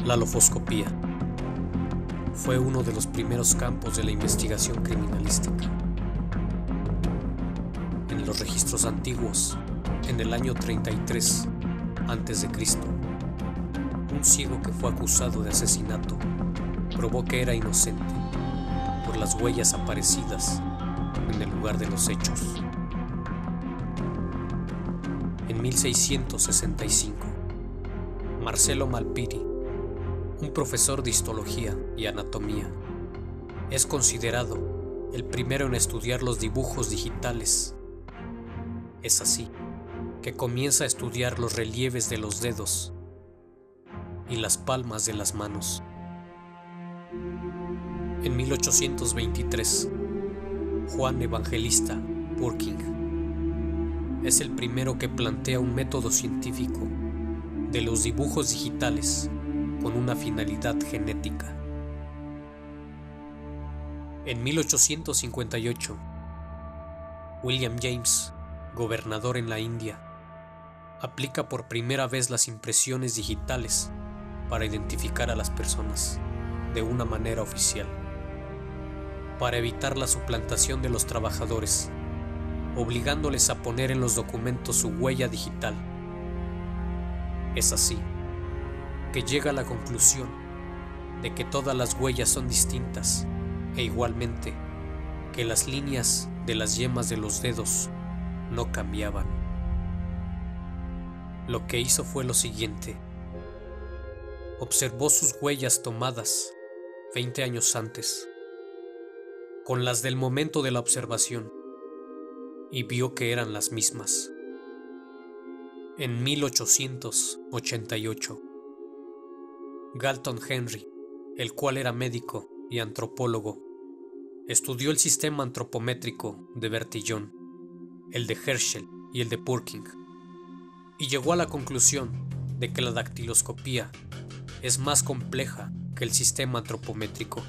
La lofoscopía fue uno de los primeros campos de la investigación criminalística. En los registros antiguos, en el año 33 a.C., un ciego que fue acusado de asesinato probó que era inocente por las huellas aparecidas en el lugar de los hechos. En 1665, Marcello Malpighi, un profesor de histología y anatomía, es considerado el primero en estudiar los dibujos digitales. Es así que comienza a estudiar los relieves de los dedos y las palmas de las manos. En 1823, Juan Evangelista Purkinje es el primero que plantea un método científico de los dibujos digitales con una finalidad genética. En 1858, William James, gobernador en la India, aplica por primera vez las impresiones digitales para identificar a las personas de una manera oficial, para evitar la suplantación de los trabajadores, obligándoles a poner en los documentos su huella digital. Es así que llega a la conclusión de que todas las huellas son distintas e igualmente que las líneas de las yemas de los dedos no cambiaban. Lo que hizo fue lo siguiente: observó sus huellas tomadas 20 años antes con las del momento de la observación y vio que eran las mismas. En 1888, Galton Henry, el cual era médico y antropólogo, estudió el sistema antropométrico de Bertillon, el de Herschel y el de Purkinje, y llegó a la conclusión de que la dactiloscopía es más compleja que el sistema antropométrico.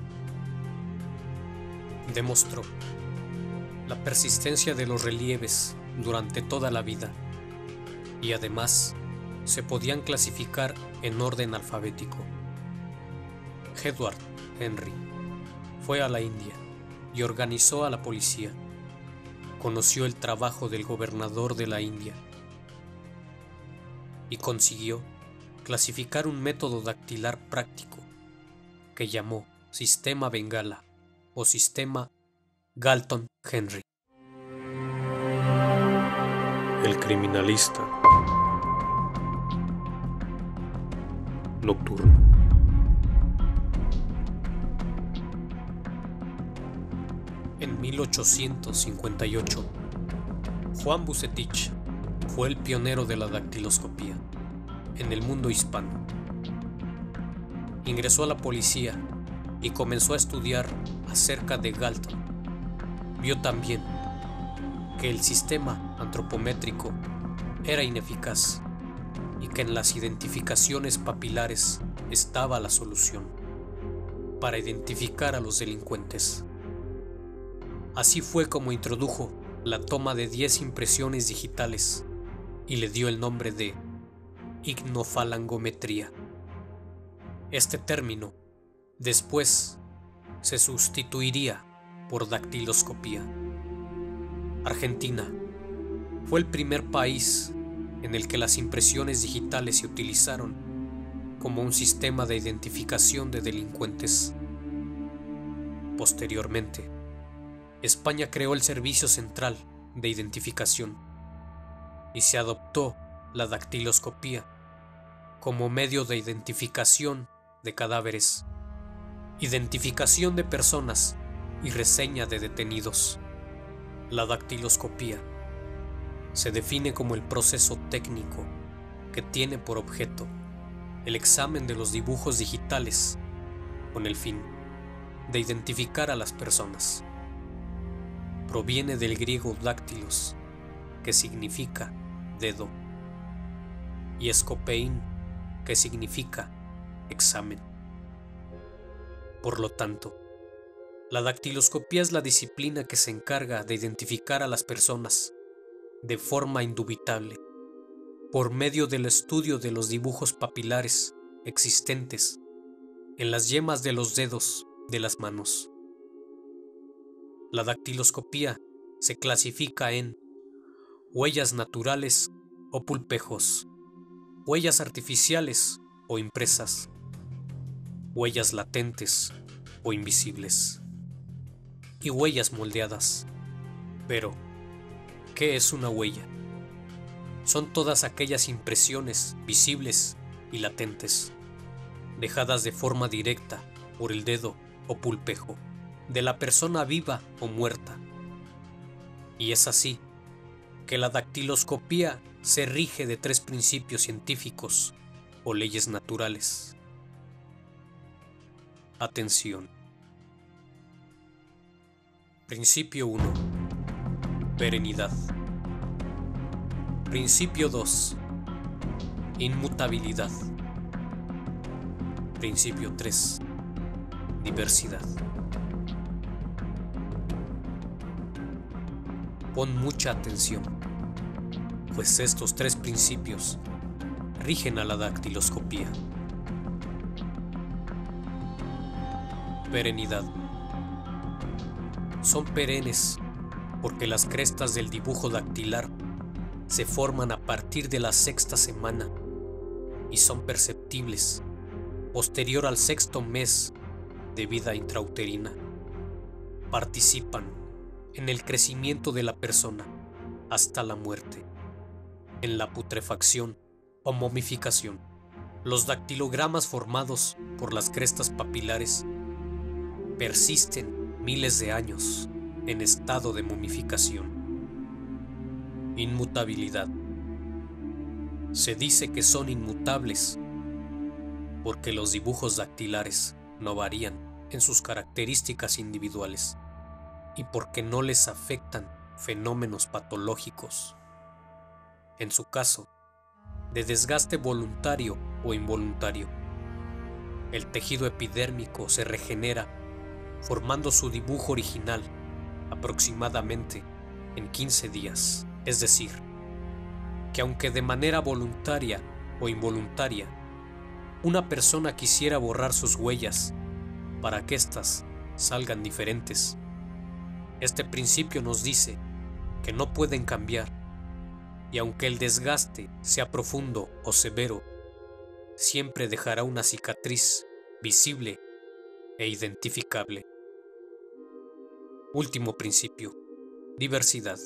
Demostró la persistencia de los relieves durante toda la vida y además se podían clasificar en orden alfabético. Edward Henry fue a la India y organizó a la policía. Conoció el trabajo del gobernador de la India y consiguió clasificar un método dactilar práctico que llamó sistema Bengala o sistema Galton Henry. El criminalista nocturno. En 1858, Juan Bucetich fue el pionero de la dactiloscopía en el mundo hispano. Ingresó a la policía y comenzó a estudiar acerca de Galton. Vio también que el sistema antropométrico era ineficaz y que en las identificaciones papilares estaba la solución para identificar a los delincuentes. Así fue como introdujo la toma de 10 impresiones digitales y le dio el nombre de ignofalangometría. Este término después se sustituiría por dactiloscopía. Argentina fue el primer país en el que las impresiones digitales se utilizaron como un sistema de identificación de delincuentes. Posteriormente, España creó el Servicio Central de Identificación y se adoptó la dactiloscopía como medio de identificación de cadáveres, identificación de personas y reseña de detenidos. La dactiloscopía se define como el proceso técnico que tiene por objeto el examen de los dibujos digitales con el fin de identificar a las personas. Proviene del griego dáctilos, que significa dedo, y escopein, que significa examen. Por lo tanto, la dactiloscopía es la disciplina que se encarga de identificar a las personas de forma indubitable por medio del estudio de los dibujos papilares existentes en las yemas de los dedos de las manos. La dactiloscopía se clasifica en huellas naturales o pulpejos, huellas artificiales o impresas, huellas latentes o invisibles y huellas moldeadas. Pero, ¿qué es una huella? Son todas aquellas impresiones visibles y latentes, dejadas de forma directa por el dedo o pulpejo de la persona viva o muerta. Y es así que la dactiloscopía se rige de 3 principios científicos o leyes naturales. Atención. Principio 1. Perennidad. Principio 2. Inmutabilidad. Principio 3. Diversidad. Pon mucha atención, pues estos 3 principios rigen a la dactiloscopía. Perennidad. Son perennes porque las crestas del dibujo dactilar se forman a partir de la 6ª semana y son perceptibles posterior al 6º mes de vida intrauterina. Participan en el crecimiento de la persona hasta la muerte, en la putrefacción o momificación. Los dactilogramas formados por las crestas papilares persisten miles de años en estado de momificación. Inmutabilidad. Se dice que son inmutables porque los dibujos dactilares no varían en sus características individuales y porque no les afectan fenómenos patológicos. En su caso, de desgaste voluntario o involuntario, el tejido epidérmico se regenera formando su dibujo original aproximadamente en 15 días. Es decir, que aunque de manera voluntaria o involuntaria, una persona quisiera borrar sus huellas para que éstas salgan diferentes, este principio nos dice que no pueden cambiar, y aunque el desgaste sea profundo o severo, siempre dejará una cicatriz visible e identificable. Último principio: diversidad.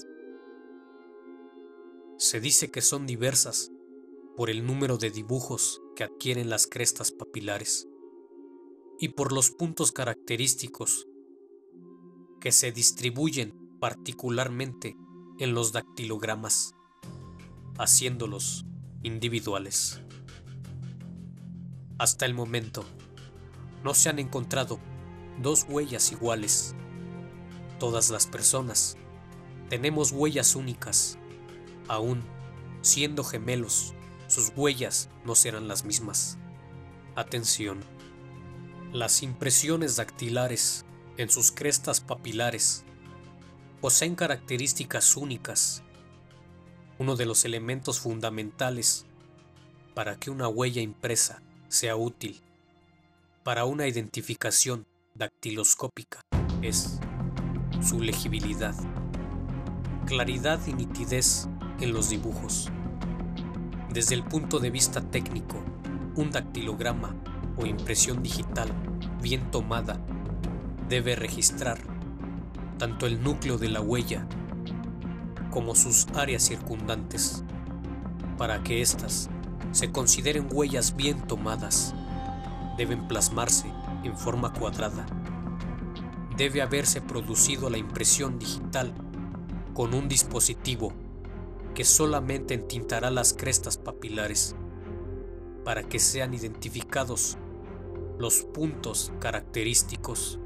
Se dice que son diversas por el número de dibujos que adquieren las crestas papilares y por los puntos característicos que se distribuyen particularmente en los dactilogramas, haciéndolos individuales. Hasta el momento, no se han encontrado 2 huellas iguales. Todas las personas tenemos huellas únicas. Aún siendo gemelos, sus huellas no serán las mismas. Atención. Las impresiones dactilares en sus crestas papilares poseen características únicas. Uno de los elementos fundamentales para que una huella impresa sea útil para una identificación dactiloscópica es su legibilidad, claridad y nitidez en los dibujos. Desde el punto de vista técnico, un dactilograma o impresión digital bien tomada debe registrar tanto el núcleo de la huella como sus áreas circundantes. Para que éstas se consideren huellas bien tomadas, deben plasmarse en forma cuadrada. Debe haberse producido la impresión digital con un dispositivo que solamente entintará las crestas papilares para que sean identificados los puntos característicos.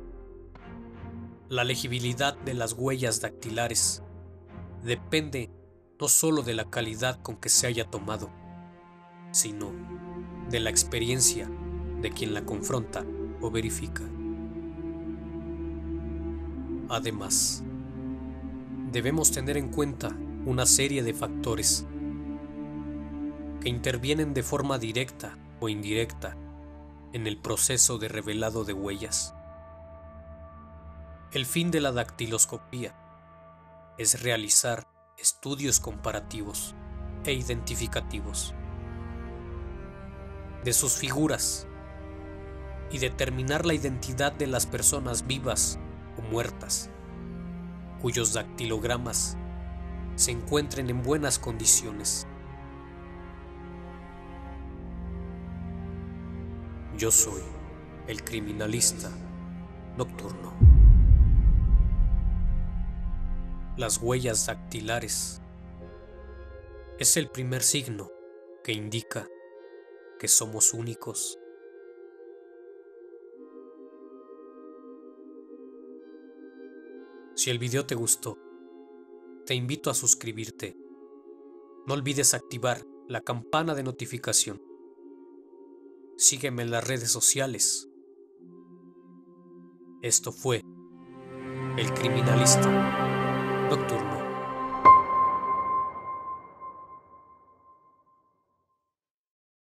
La legibilidad de las huellas dactilares depende no solo de la calidad con que se haya tomado, sino de la experiencia de quien la confronta o verifica. Además, debemos tener en cuenta una serie de factores que intervienen de forma directa o indirecta en el proceso de revelado de huellas. El fin de la dactiloscopía es realizar estudios comparativos e identificativos de sus figuras y determinar la identidad de las personas vivas o muertas, cuyos dactilogramas se encuentren en buenas condiciones. Yo soy el criminalista nocturno. Las huellas dactilares es el primer signo que indica que somos únicos. Si el video te gustó, te invito a suscribirte. No olvides activar la campana de notificación. Sígueme en las redes sociales. Esto fue El Criminalista Nocturno.